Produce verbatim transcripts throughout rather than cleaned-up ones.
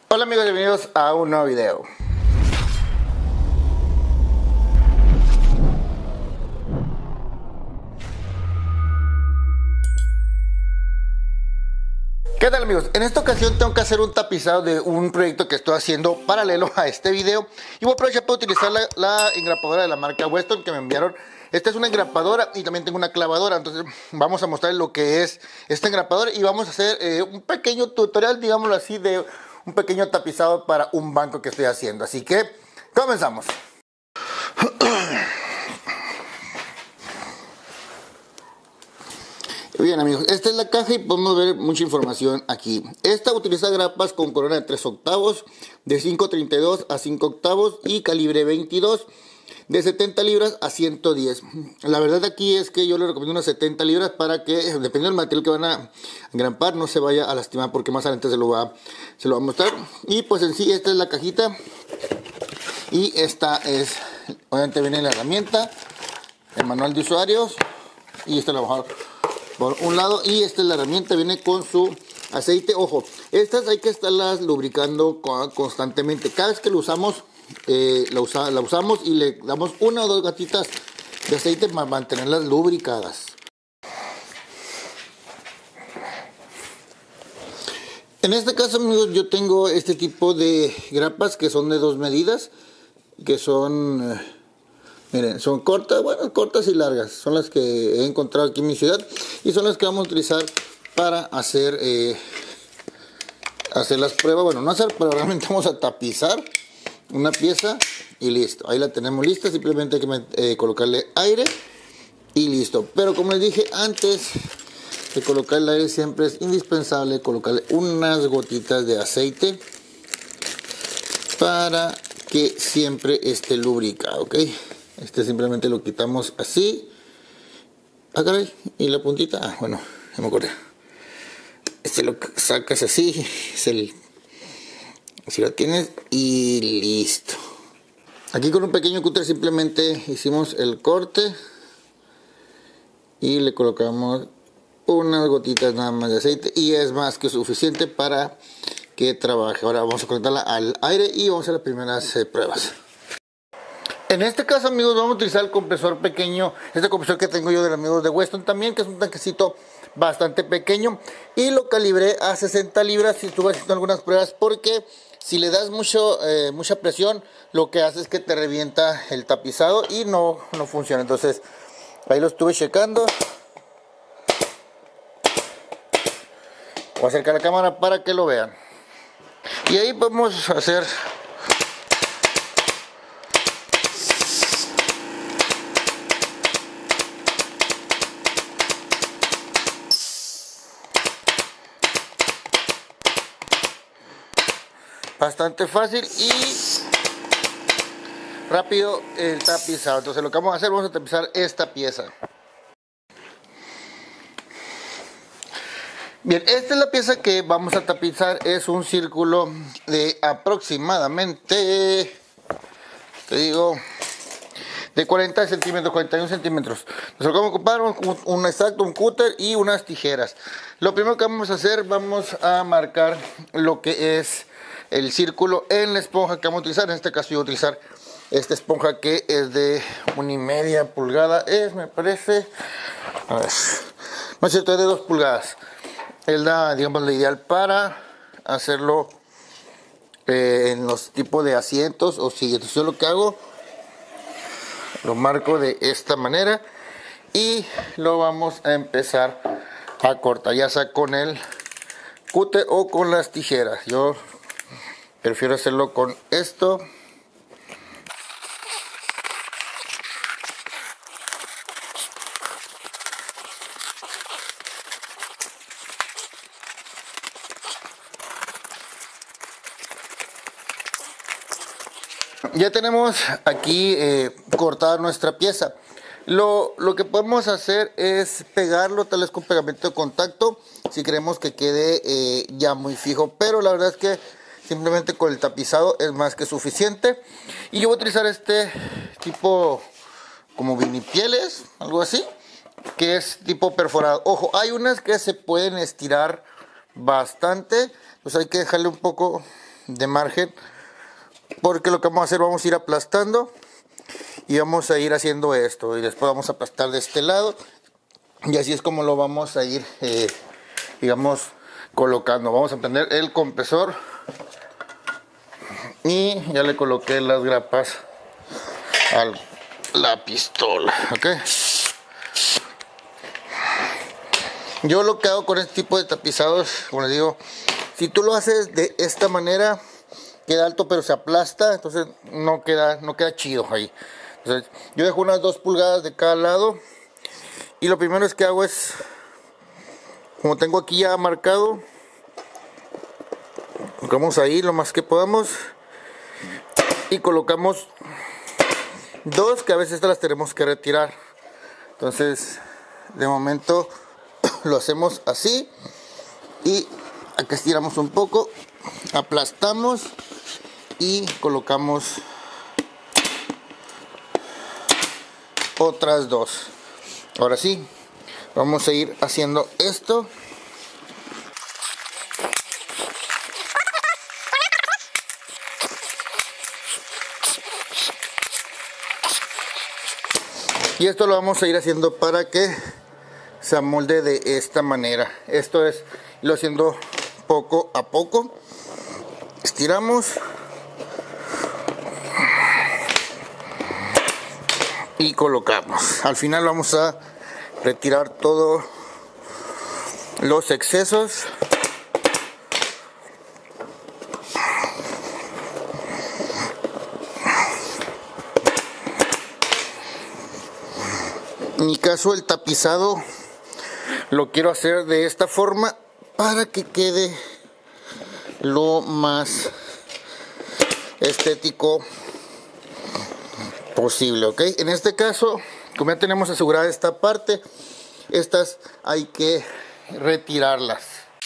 Hola amigos, bienvenidos a un nuevo video. ¿Qué tal amigos? En esta ocasión tengo que hacer un tapizado de un proyecto que estoy haciendo paralelo a este video. Y voy a aprovechar para utilizar la, la engrapadora de la marca Weston que me enviaron. Esta es una engrapadora y también tengo una clavadora. Entonces vamos a mostrar lo que es esta engrapadora y vamos a hacer eh, un pequeño tutorial, digámoslo así, de un pequeño tapizado para un banco que estoy haciendo. Así que comenzamos. Bien amigos, esta es la caja y podemos ver mucha información aquí. Esta utiliza grapas con corona de tres octavos, de cinco treinta y dos a cinco octavos y calibre veintidós, de setenta libras a ciento diez. La verdad aquí es que yo le recomiendo unas setenta libras para que, dependiendo del material que van a engrampar, no se vaya a lastimar, porque más adelante se lo va, se lo va a mostrar. Y pues en sí esta es la cajita y esta es, obviamente viene la herramienta, el manual de usuarios y esta la bajada por un lado, y esta es la herramienta, viene con su aceite. Ojo, estas hay que estarlas lubricando constantemente. Cada vez que lo usamos, eh, la, usa, la usamos y le damos una o dos gatitas de aceite para mantenerlas lubricadas. En este caso amigos, yo tengo este tipo de grapas que son de dos medidas, que son... Eh, miren, son cortas, bueno, cortas y largas. Son las que he encontrado aquí en mi ciudad. Y son las que vamos a utilizar para hacer, eh, hacer las pruebas. Bueno, no hacer, pero realmente vamos a tapizar una pieza y listo. Ahí la tenemos lista. Simplemente hay que eh, colocarle aire y listo. Pero como les dije antes de colocar el aire, siempre es indispensable colocarle unas gotitas de aceite para que siempre esté lubricado, ¿ok? Este simplemente lo quitamos así. Ah, caray. Y la puntita. Ah, bueno, ya me acordé. Este lo sacas así. Es el. Así lo tienes. Y listo. Aquí con un pequeño cúter simplemente hicimos el corte. Y le colocamos unas gotitas nada más de aceite. Y es más que suficiente para que trabaje. Ahora vamos a conectarla al aire y vamos a hacer las primeras eh, pruebas. En este caso amigos vamos a utilizar el compresor pequeño, este compresor que tengo yo de los amigos de Weston también, que es un tanquecito bastante pequeño, y lo calibré a sesenta libras. Y estuve haciendo algunas pruebas porque si le das mucho, eh, mucha presión, lo que hace es que te revienta el tapizado y no, no funciona. Entonces ahí lo estuve checando. Voy a acercar la cámara para que lo vean. Y ahí podemos hacer... bastante fácil y rápido el tapizado. Entonces lo que vamos a hacer, vamos a tapizar esta pieza. Bien, esta es la pieza que vamos a tapizar. Es un círculo de aproximadamente, te digo, de cuarenta centímetros, cuarenta y uno centímetros. Entonces lo que vamos a ocupar un, un exacto, un cúter y unas tijeras. Lo primero que vamos a hacer, vamos a marcar lo que es el círculo en la esponja que vamos a utilizar. En este caso yo voy a utilizar esta esponja que es de una y media pulgada. Es, me parece, a ver, no es cierto, es de dos pulgadas. Es la, digamos, la ideal para hacerlo eh, en los tipos de asientos o sillas. Yo lo que hago, lo marco de esta manera y lo vamos a empezar a cortar, ya sea con el cúter o con las tijeras. Yo prefiero hacerlo con esto. Ya tenemos aquí eh, cortada nuestra pieza. Lo, lo que podemos hacer es pegarlo tal vez con pegamento de contacto si queremos que quede eh, ya muy fijo. Pero la verdad es que simplemente con el tapizado es más que suficiente. Y yo voy a utilizar este tipo como vinipieles, algo así, que es tipo perforado. Ojo, hay unas que se pueden estirar bastante, pues hay que dejarle un poco de margen, porque lo que vamos a hacer, vamos a ir aplastando y vamos a ir haciendo esto, y después vamos a aplastar de este lado, y así es como lo vamos a ir eh, digamos colocando. Vamos a prender el compresor y ya le coloqué las grapas a la pistola, ¿ok? Yo lo que hago con este tipo de tapizados, como les digo, si tú lo haces de esta manera, queda alto pero se aplasta, entonces no queda, no queda chido ahí. Entonces, yo dejo unas dos pulgadas de cada lado, y lo primero es que hago es, como tengo aquí ya marcado, colocamos ahí lo más que podamos y colocamos dos, que a veces estas las tenemos que retirar. Entonces, de momento lo hacemos así, y acá estiramos un poco, aplastamos y colocamos otras dos. Ahora sí, vamos a ir haciendo esto. Y esto lo vamos a ir haciendo para que se amolde de esta manera. Esto es lo haciendo poco a poco. Estiramos y colocamos. Al final vamos a retirar todos los excesos. En mi caso, el tapizado lo quiero hacer de esta forma para que quede lo más estético posible, ¿ok? En este caso, como ya tenemos asegurada esta parte, estas hay que retirarlas.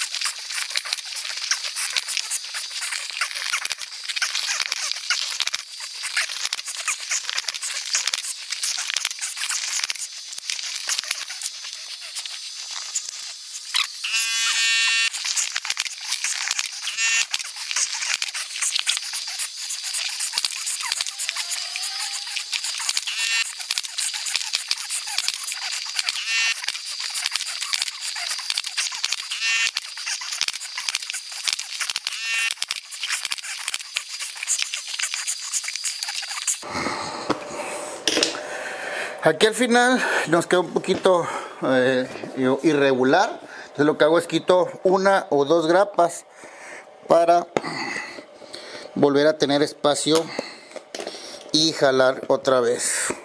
Aquí al final nos queda un poquito eh, irregular, entonces lo que hago es quito una o dos grapas para volver a tener espacio y jalar otra vez.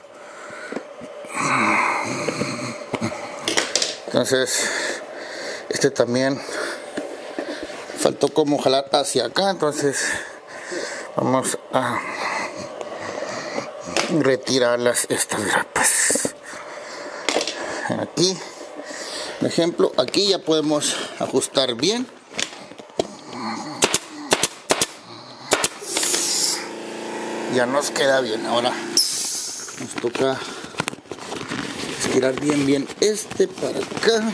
Entonces este también faltó como jalar hacia acá, entonces vamos a retirar las, estas grapas. Aquí, por ejemplo, aquí ya podemos ajustar bien. Ya nos queda bien. Ahora nos toca estirar bien bien este para acá.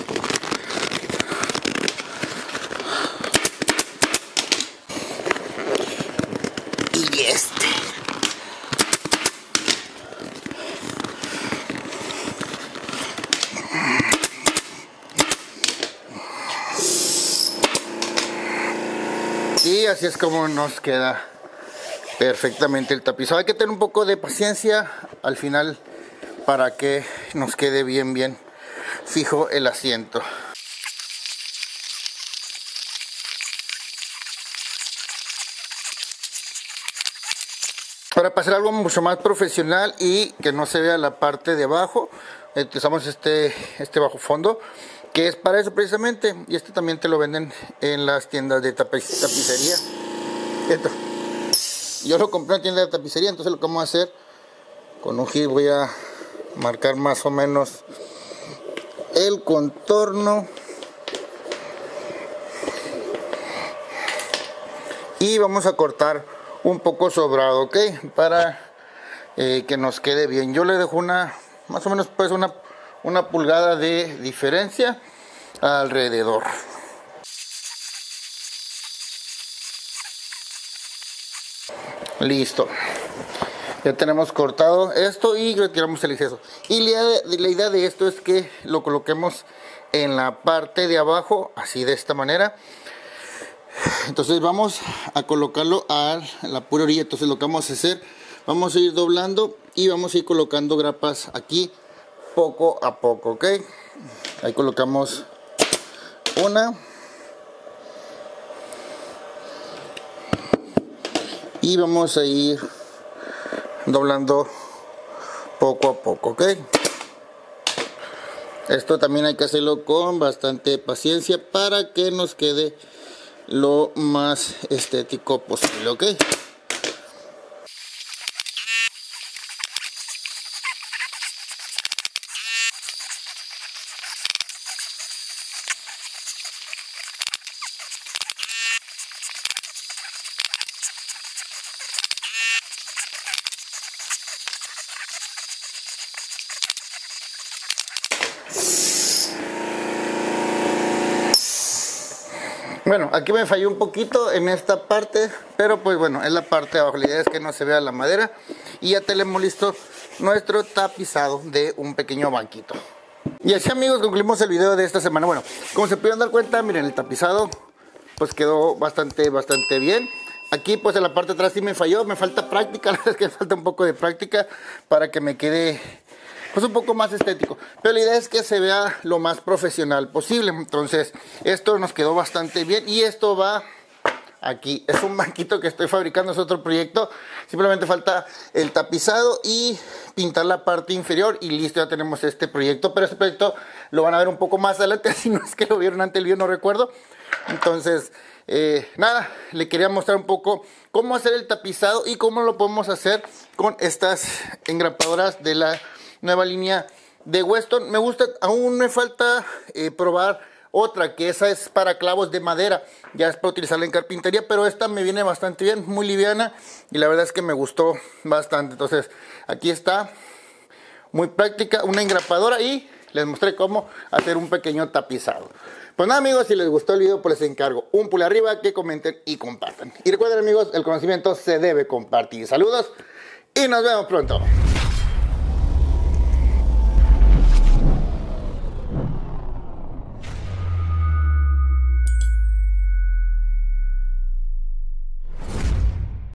Y este. Y así es como nos queda perfectamente el tapizado. Hay que tener un poco de paciencia al final para que nos quede bien bien fijo el asiento. Para pasar algo mucho más profesional y que no se vea la parte de abajo, utilizamos este, este bajo fondo, que es para eso precisamente, y este también te lo venden en las tiendas de tapiz, tapicería. Esto. Yo lo compré en la tienda de tapicería, entonces lo que vamos a hacer, con un giro voy a marcar más o menos el contorno. Y vamos a cortar un poco sobrado, ¿ok? Para eh, que nos quede bien. Yo le dejo una, más o menos pues una, una pulgada de diferencia alrededor. Listo. Ya tenemos cortado esto y retiramos el exceso. Y la idea, de, la idea de esto es que lo coloquemos en la parte de abajo, así de esta manera. Entonces vamos a colocarlo a la pura orilla. Entonces lo que vamos a hacer, vamos a ir doblando y vamos a ir colocando grapas aquí poco a poco, ¿ok? Ahí colocamos una. Y vamos a ir doblando poco a poco, ¿ok? Esto también hay que hacerlo con bastante paciencia para que nos quede lo más estético posible, ¿ok? Bueno, aquí me falló un poquito en esta parte, pero pues bueno, es la parte de abajo. La idea es que no se vea la madera. Y ya tenemos listo nuestro tapizado de un pequeño banquito. Y así, amigos, concluimos el video de esta semana. Bueno, como se pudieron dar cuenta, miren, el tapizado pues quedó bastante, bastante bien. Aquí pues en la parte de atrás sí me falló, me falta práctica, la verdad es que me falta un poco de práctica para que me quede pues un poco más estético, pero la idea es que se vea lo más profesional posible. Entonces esto nos quedó bastante bien y esto va aquí. Es un banquito que estoy fabricando, es otro proyecto, simplemente falta el tapizado y pintar la parte inferior y listo, ya tenemos este proyecto. Pero este proyecto lo van a ver un poco más adelante, si no es que lo vieron antes el video, no recuerdo. Entonces eh, nada, le quería mostrar un poco cómo hacer el tapizado y cómo lo podemos hacer con estas engrapadoras de la nueva línea de Weston. Me gusta, aún me falta eh, probar otra, que esa es para clavos de madera, ya es para utilizarla en carpintería, pero esta me viene bastante bien, muy liviana y la verdad es que me gustó bastante. Entonces aquí está, muy práctica, una engrapadora, y les mostré cómo hacer un pequeño tapizado. Pues nada, amigos, si les gustó el video, pues les encargo un pulgar arriba, que comenten y compartan. Y recuerden, amigos, el conocimiento se debe compartir. Saludos y nos vemos pronto.